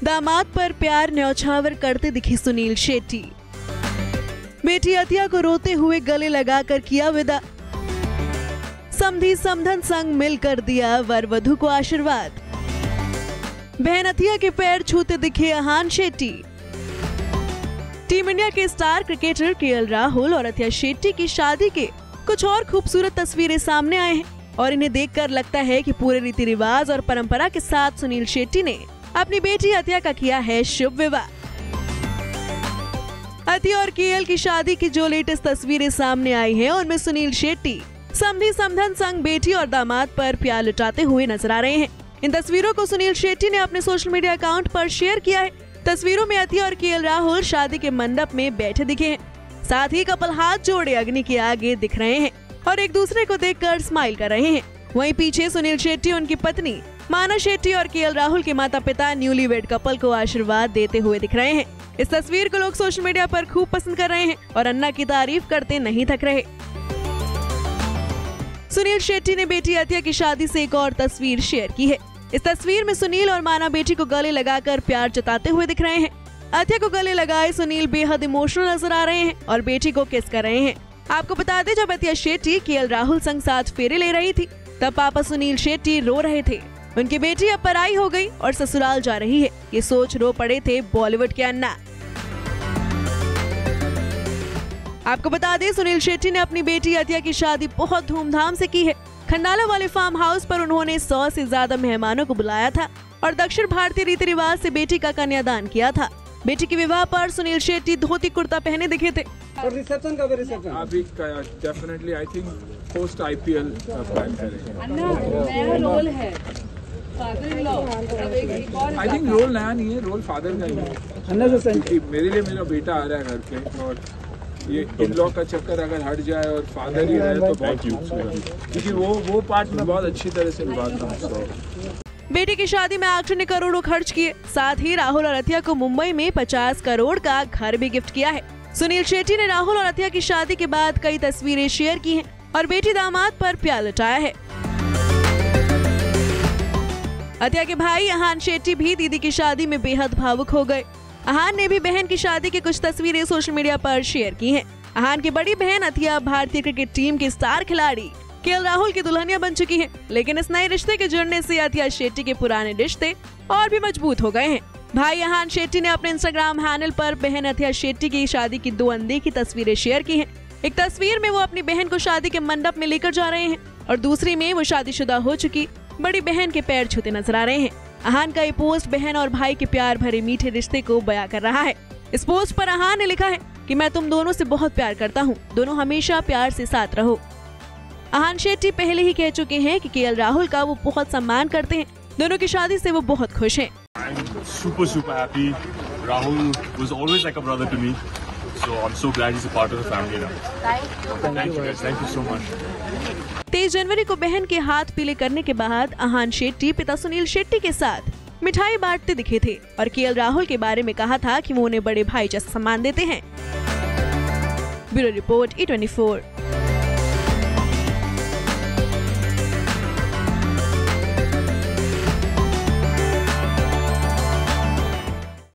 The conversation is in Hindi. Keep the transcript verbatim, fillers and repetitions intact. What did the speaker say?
दामाद पर प्यार न्यौछावर करते दिखे सुनील शेट्टी। बेटी अतिया को रोते हुए गले लगाकर किया विदा। समधी समधन संग मिलकर दिया वर वधू को आशीर्वाद। बहन अतिया के पैर छूते दिखे अहान शेट्टी। टीम इंडिया के स्टार क्रिकेटर केएल राहुल और अतिया शेट्टी की शादी के कुछ और खूबसूरत तस्वीरें सामने आए हैं और इन्हें देखकर लगता है कि पूरे रीति रिवाज और परंपरा के साथ सुनील शेट्टी ने अपनी बेटी अतिया का किया है शुभ विवाह। अतिया और केएल की शादी की जो लेटेस्ट तस्वीरें सामने आई हैं, उनमें सुनील शेट्टी समधी समधन संग बेटी और दामाद पर प्यार लुटाते हुए नजर आ रहे हैं। इन तस्वीरों को सुनील शेट्टी ने अपने सोशल मीडिया अकाउंट पर शेयर किया है। तस्वीरों में अतिया और केएल राहुल शादी के मंडप में बैठे दिखे हैं। साथ ही कपल हाथ जोड़े अग्नि के आगे दिख रहे हैं और एक दूसरे को देखकर स्माइल कर रहे हैं। वहीं पीछे सुनील शेट्टी, उनकी पत्नी माना शेट्टी और केएल राहुल के माता पिता न्यूली वेड कपल को आशीर्वाद देते हुए दिख रहे हैं। इस तस्वीर को लोग सोशल मीडिया पर खूब पसंद कर रहे हैं और अन्ना की तारीफ करते नहीं थक रहे। सुनील शेट्टी ने बेटी अतिया की शादी से एक और तस्वीर शेयर की है। इस तस्वीर में सुनील और माना बेटी को गले लगाकर प्यार जताते हुए दिख रहे हैं। अतिया को गले लगाए सुनील बेहद इमोशनल नजर आ रहे हैं और बेटी को किस कर रहे हैं। आपको बता दें, जब अतिया शेट्टी केएल राहुल संग साथ फेरे ले रही थी, तब पापा सुनील शेट्टी रो रहे थे। उनकी बेटी अब पराई हो गई और ससुराल जा रही है, ये सोच रो पड़े थे बॉलीवुड के अन्ना। आपको बता दें, सुनील शेट्टी ने अपनी बेटी अतिया की शादी बहुत धूमधाम से की है। खंडाला वाले फार्म हाउस पर उन्होंने सौ से ज्यादा मेहमानों को बुलाया था और दक्षिण भारतीय रीति रिवाज से बेटी का कन्यादान किया था। बेटी के विवाह पर सुनील शेट्टी धोती कुर्ता पहने दिखे थे। और रिसेप्शन का भी रिसेप्शन अभी definitely I think post IPL plan करेंगे। नया रोल है father in law. I think role नया नहीं है, रोल फादर का ही है। मेरे लिए मेरा बेटा आ रहा है घर पे और ये इन लॉ का चक्कर अगर हट जाए और फादर ही रहे तो बहुत क्योंकि वो वो पार्ट में बहुत अच्छी तरह से निभाता हूँ। बेटी की शादी में एक्टर ने करोड़ों खर्च किए। साथ ही राहुल और अतिया को मुंबई में पचास करोड़ का घर भी गिफ्ट किया है। सुनील शेट्टी ने राहुल और अतिया की शादी के बाद कई तस्वीरें शेयर की हैं और बेटी दामाद पर प्यार लुटाया है। अतिया के भाई अहान शेट्टी भी दीदी की शादी में बेहद भावुक हो गए। अहान ने भी बहन की शादी की कुछ तस्वीरें सोशल मीडिया पर शेयर की हैं। अहान की बड़ी बहन अतिया भारतीय क्रिकेट टीम की स्टार खिलाड़ी केएल राहुल की दुल्हनिया बन चुकी है, लेकिन इस नए रिश्ते के जुड़ने से अतिया शेट्टी के पुराने रिश्ते और भी मजबूत हो गए हैं। भाई अहान शेट्टी ने अपने इंस्टाग्राम हैंडल पर बहन अतिया शेट्टी की शादी की दो अनदेखी तस्वीरें शेयर की हैं। एक तस्वीर में वो अपनी बहन को शादी के मंडप में लेकर जा रहे हैं और दूसरी में वो शादीशुदा हो चुकी बड़ी बहन के पैर छूते नजर आ रहे हैं। अहान का ये पोस्ट बहन और भाई के प्यार भरे मीठे रिश्ते को बयां कर रहा है। इस पोस्ट पर अहान ने लिखा है कि मैं तुम दोनों से बहुत प्यार करता हूँ, दोनों हमेशा प्यार से साथ रहो। अहान शेट्टी पहले ही कह चुके हैं कि केएल राहुल का वो बहुत सम्मान करते हैं। दोनों की शादी से वो बहुत खुश हैं। I'm super super happy. Rahul was always like a brother to me, so I'm so glad he's a part of the family now. Thank you. Thank you guys. Thank you so much. तेईस जनवरी को बहन के हाथ पीले करने के बाद अहान शेट्टी पिता सुनील शेट्टी के साथ मिठाई बांटते दिखे थे और केएल राहुल के बारे में कहा था कि वो उन्हें बड़े भाई जैसा सम्मान देते हैं। Bureau report E twenty four.